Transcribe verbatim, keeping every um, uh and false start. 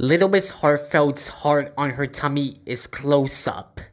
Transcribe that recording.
Little Miss Heartfelt's heart on her tummy is close up.